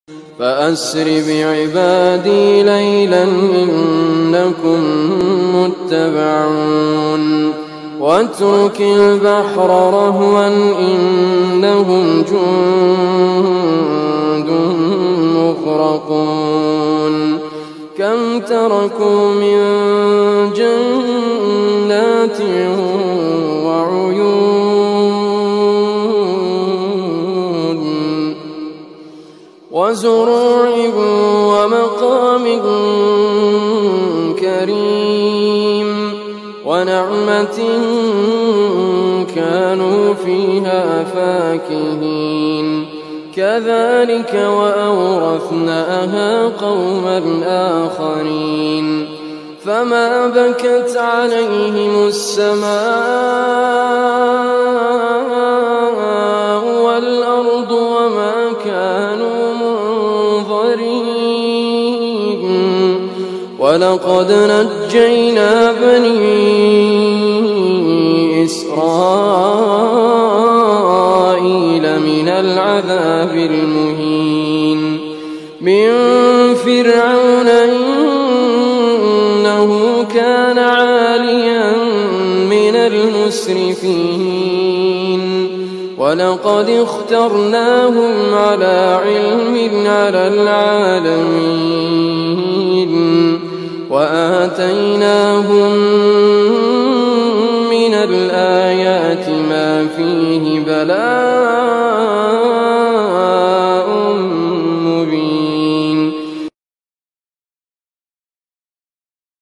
فأسر بعبادي ليلا إنكم متبعون واترك البحر رهوا إنهم جند مغرقون كم تركوا من جنات وعيون وزروع ومقام كريم ونعمة كانوا فيها فاكهين كذلك وأورثناها قوما آخرين فما بكت عليهم السماء والأرض وما كانوا منظرين ولقد نجينا بني إسرائيل من العذاب المهين من فرعون إنه كان عاليا من المسرفين ولقد اخترناهم على علم على العالمين وآتيناهم